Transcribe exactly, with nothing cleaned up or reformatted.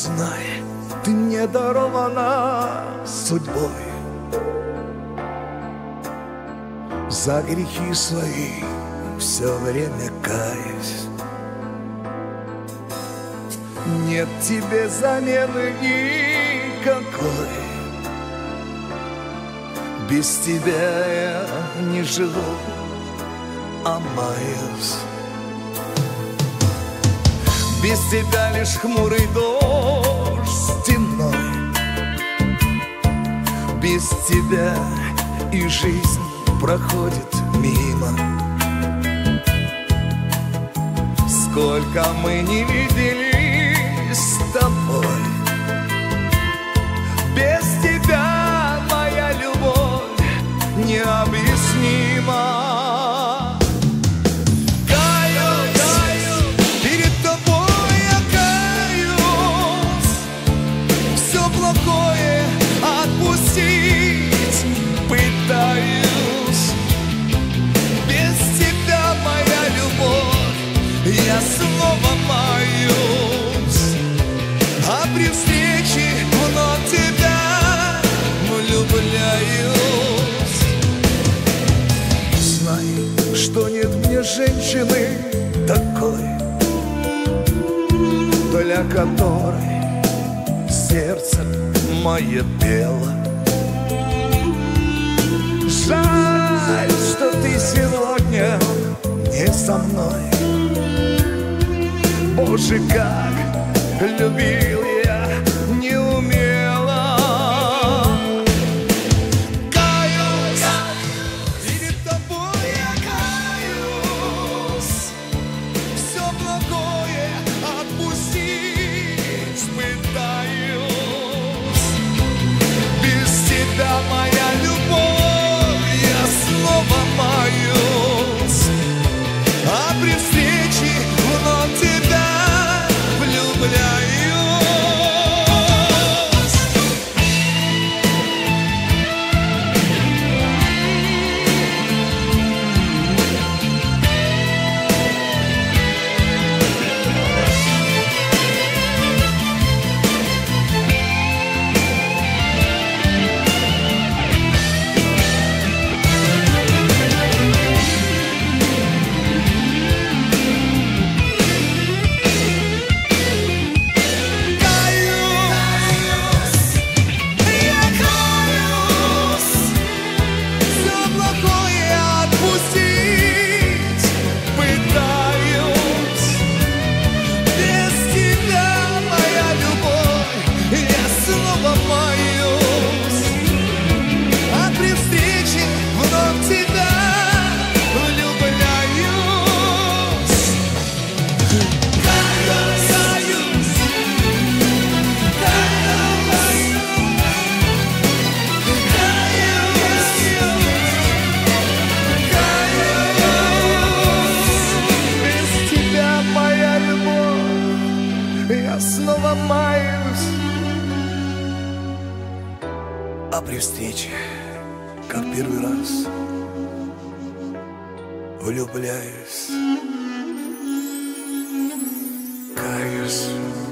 Знай, ты мне дарована судьбой. За грехи свои все время каюсь. Нет тебе замены никакой. Без тебя я не живу, а маюсь. Без тебя лишь хмурый дождь стеной. Без тебя и жизнь проходит мимо. Сколько мы не виделись с тобой. Без тебя моя любовь необъяснима. Я снова маюсь, а при встрече вновь тебя влюбляюсь. Знай, что нет мне женщины такой, для которой сердце мое пело. Жаль, что ты сегодня не со мной. Боже, как любил я неумело. Каюсь, перед тобой я каюсь. Все благое отпустить пытаюсь. Без тебя моя любовь, я снова маюсь, а при встрече вновь тебя влюбляюсь. Снова маюсь, а при встрече, как первый раз, влюбляюсь, каюсь.